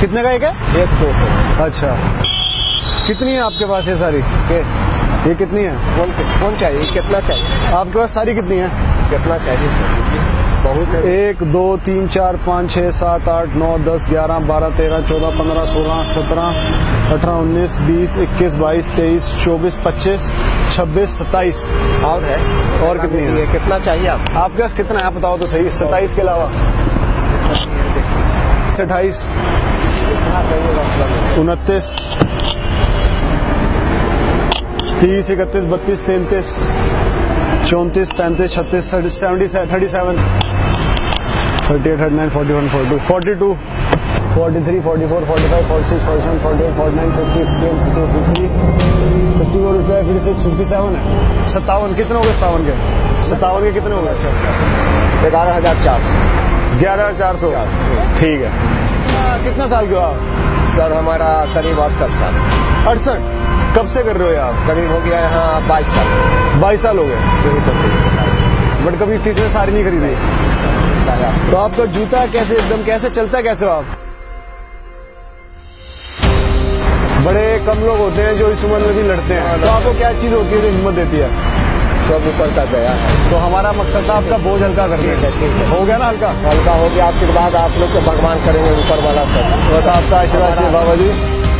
कितने का एक है? 1-200। अच्छा, कितनी है आपके पास ये सारी? ये कितनी है? कौन चाहिए? कितना चाहिए आपके पास सारी कितनी है? कितना चाहिए सर? बहुत है। 1 2 3 4 5 6 7 8 9 10 11 12 13 14 15 16 17 18 19 20 21 22 23 24 25 26 27 और है? और कितनी है? कितना चाहिए आपके पास कितना है? आप बताओ तो सही। 27 के अलावा 28 29 30 31 32 33 34 35 36 37 37 38 39 41 42 42 43 44 45 46 47 48 49 50 51 52 53 54 55 56 57 है। 57 कितने हो गए? 57 के 57 के कितने हो गए? 11,400। 11,400। ठीक है। कितना साल के हो आप? सर हमारा करीब 68 साल। 68? कब से कर रहे हो आप? करीब हो गया यहाँ 22 साल। 22 साल हो गए। बट कभी किसी ने सारी नहीं खरीदी? तो आपका जूता कैसे एकदम कैसे चलता है? कैसे हो आप? बड़े कम लोग होते हैं जो इस उम्र में भी लड़ते हैं, तो आपको क्या चीज होती है जो हिम्मत देती है? सब ऊपर का गया है। तो हमारा मकसद था आपका बोझ हल्का करने का। हो गया ना हल्का? हल्का हो गया। आशीर्वाद आप लोग को भगवान करेंगे ऊपर वाला सब। बस आपका आशीर्वाद चाहिए बाबा जी।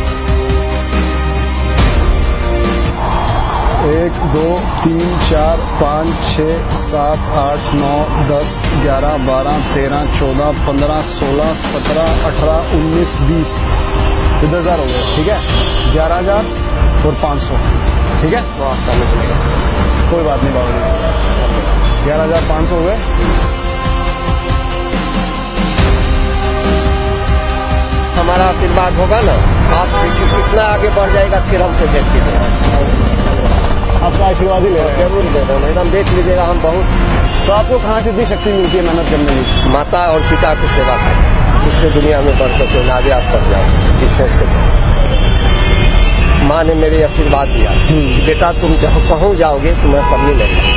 1 2 3 4 5 6 7 8 9 10 11 12 13 14 15 16 17 18 19 20 10,000 हो गए। ठीक है, 11,000 और 500। ठीक है, कोई बात नहीं बाबा जी। 11,500 हो गए। हमारा आशीर्वाद होगा ना, आप कितना आगे बढ़ जाएगा फिर हमसे देख लीजिएगा। आपका आशीर्वाद ही ले रहे हैं। जरूर दे रहे हैं, एकदम देख लीजिएगा हम बहुत। तो आपको कहाँ से इतनी शक्ति मिलती है मेहनत करने की? माता और पिता की सेवा करें, इससे दुनिया में बढ़ सकते आगे आप बढ़ जाओ। इस सोच के माँ ने मेरे आशीर्वाद दिया, बेटा तुम जहाँ कहूँ जाओगे तुम्हें कमी नहीं।